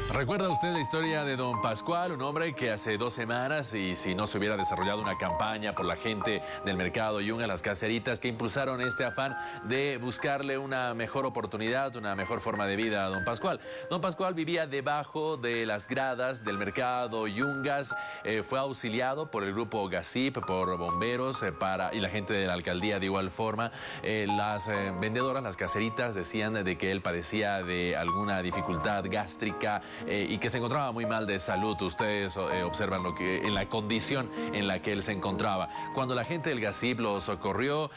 ¿Recuerda usted la historia de don Pascual, un hombre que hace 2 semanas, y si no se hubiera desarrollado una campaña por la gente del mercado Yungas, las caseritas, que impulsaron este afán de buscarle una mejor oportunidad, una mejor forma de vida a don Pascual? Don Pascual vivía debajo de las gradas del mercado Yungas, fue auxiliado por el grupo GASIP, por bomberos y la gente de la alcaldía de igual forma. Las vendedoras, las caseritas, decían de que él padecía de alguna dificultad gástrica, y que se encontraba muy mal de salud. Ustedes observan en la condición en la que él se encontraba. Cuando la gente del GASIP lo socorrió,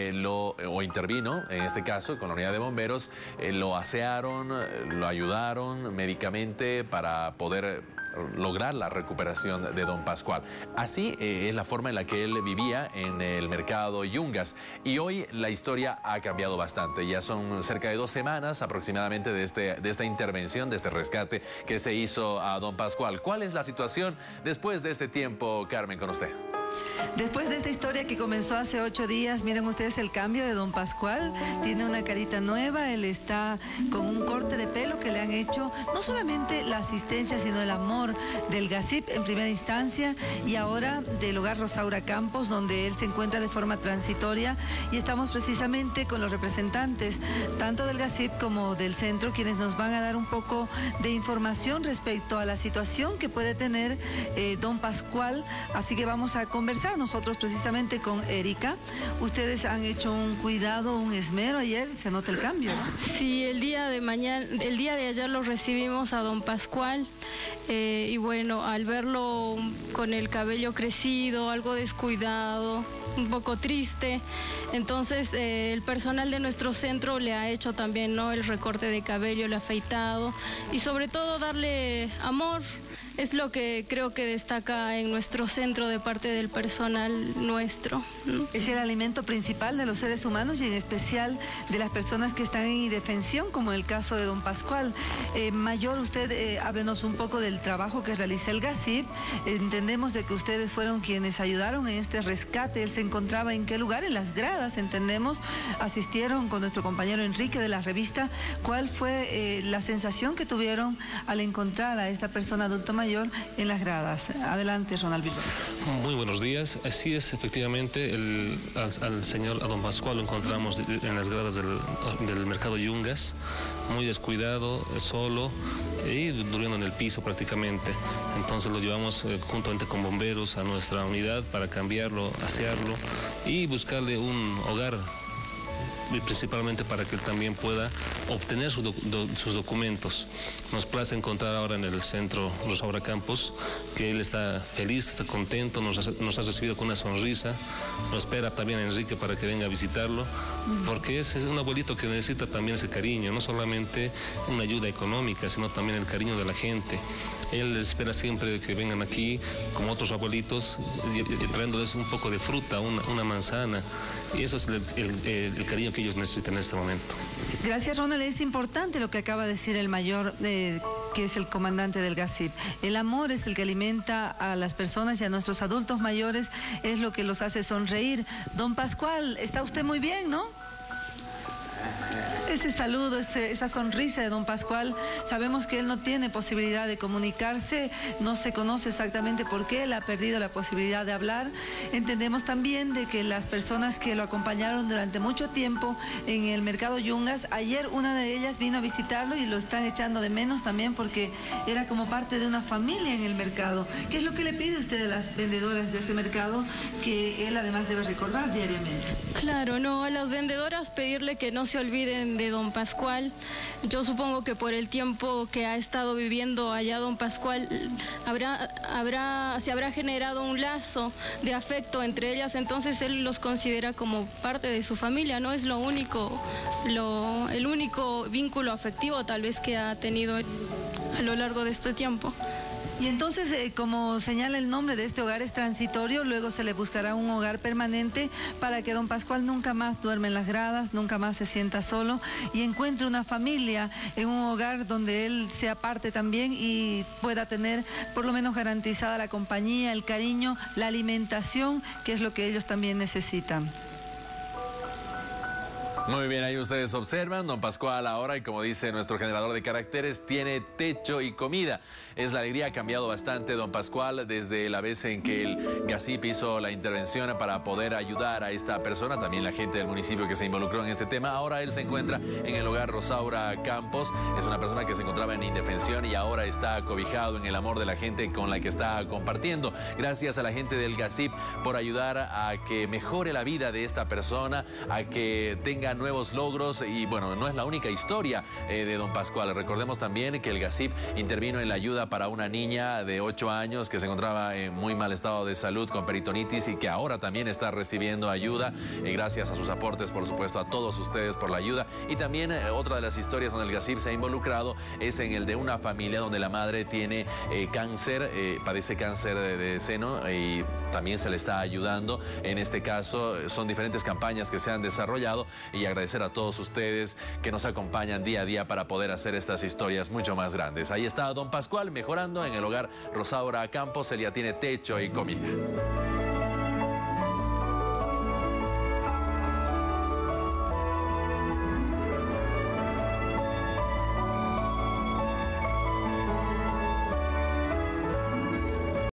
o intervino, en este caso, con la unidad de bomberos, lo asearon, lo ayudaron médicamente para poder lograr la recuperación de don Pascual. Así es la forma en la que él vivía en el mercado Yungas. Y hoy la historia ha cambiado bastante. Ya son cerca de 2 semanas aproximadamente de esta intervención, de este rescate que se hizo a don Pascual. ¿Cuál es la situación después de este tiempo, Carmen, con usted? Después de esta historia que comenzó hace 8 días, miren ustedes el cambio de don Pascual. Tiene una carita nueva, él está con un corte de pelo que le han hecho no solamente la asistencia, sino el amor del GASIP en primera instancia, y ahora del hogar Rosaura Campos, donde él se encuentra de forma transitoria, y estamos precisamente con los representantes tanto del GASIP como del centro, quienes nos van a dar un poco de información respecto a la situación que puede tener don Pascual. Así que vamos a conversar nosotros precisamente con Erika. Ustedes han hecho un cuidado, un esmero ayer, se nota el cambio, ¿no? Sí, el día de ayer lo recibimos a don Pascual, y bueno, al verlo con el cabello crecido, algo descuidado, un poco triste, entonces el personal de nuestro centro le ha hecho también, ¿no?, el recorte de cabello, el afeitado, y sobre todo darle amor. Es lo que creo que destaca en nuestro centro de parte del personal nuestro, ¿no? Es el alimento principal de los seres humanos y en especial de las personas que están en indefensión, como en el caso de don Pascual. Mayor, usted háblenos un poco del trabajo que realiza el GASIP. Entendemos de que ustedes fueron quienes ayudaron en este rescate. Él se encontraba en qué lugar, en las gradas, entendemos. Asistieron con nuestro compañero Enrique de la revista. ¿Cuál fue la sensación que tuvieron al encontrar a esta persona adulta mayor en las gradas? Adelante, Ronald Bilbao. Muy buenos días. Así es, efectivamente, a don Pascual lo encontramos en las gradas del mercado Yungas, muy descuidado, solo y durmiendo en el piso prácticamente. Entonces lo llevamos juntamente con bomberos a nuestra unidad para cambiarlo, asearlo y buscarle un hogar, principalmente para que él también pueda obtener sus documentos. Nos place encontrar ahora en el centro Rosaura Campos que él está feliz, está contento, nos ha recibido con una sonrisa. Lo espera también Enrique para que venga a visitarlo, porque es un abuelito que necesita también ese cariño, no solamente una ayuda económica, sino también el cariño de la gente. Él espera siempre que vengan aquí, como otros abuelitos, trayéndoles un poco de fruta, una manzana, y eso es el cariño que ellos necesitan en este momento. Gracias, Ronald. Es importante lo que acaba de decir el mayor, que es el comandante del GASIP. El amor es el que alimenta a las personas y a nuestros adultos mayores, es lo que los hace sonreír. Don Pascual, está usted muy bien, ¿no? Ese saludo, esa sonrisa de don Pascual, sabemos que él no tiene posibilidad de comunicarse, no se conoce exactamente por qué, él ha perdido la posibilidad de hablar. Entendemos también de que las personas que lo acompañaron durante mucho tiempo en el mercado Yungas, ayer una de ellas vino a visitarlo y lo están echando de menos también porque era como parte de una familia en el mercado. ¿Qué es lo que le pide usted a las vendedoras de ese mercado que él además debe recordar diariamente? Claro, no, a las vendedoras pedirle que no se olviden de don Pascual. Yo supongo que por el tiempo que ha estado viviendo allá don Pascual se habrá generado un lazo de afecto entre ellas, entonces él los considera como parte de su familia, no es el único vínculo afectivo tal vez que ha tenido a lo largo de este tiempo. Y entonces, como señala el nombre de este hogar, es transitorio, luego se le buscará un hogar permanente para que don Pascual nunca más duerme en las gradas, nunca más se sienta solo y encuentre una familia en un hogar donde él sea parte también y pueda tener por lo menos garantizada la compañía, el cariño, la alimentación, que es lo que ellos también necesitan. Muy bien, ahí ustedes observan, don Pascual ahora, y como dice nuestro generador de caracteres, tiene techo y comida. Es la alegría, ha cambiado bastante don Pascual desde la vez en que el GACIP hizo la intervención para poder ayudar a esta persona, también la gente del municipio que se involucró en este tema. Ahora él se encuentra en el hogar Rosaura Campos, es una persona que se encontraba en indefensión y ahora está cobijado en el amor de la gente con la que está compartiendo. Gracias a la gente del GACIP por ayudar a que mejore la vida de esta persona, a que tenga nuevos logros. Y bueno, no es la única historia de don Pascual. Recordemos también que el GACIP intervino en la ayuda para una niña de 8 años que se encontraba en muy mal estado de salud con peritonitis y que ahora también está recibiendo ayuda. Gracias a sus aportes, por supuesto, a todos ustedes por la ayuda. Y también otra de las historias donde el GACIP se ha involucrado es en el de una familia donde la madre tiene cáncer, padece cáncer de seno y también se le está ayudando. En este caso son diferentes campañas que se han desarrollado y agradecer a todos ustedes que nos acompañan día a día para poder hacer estas historias mucho más grandes. Ahí está don Pascual mejorando en el hogar Rosaura Campos. Él ya tiene techo y comida.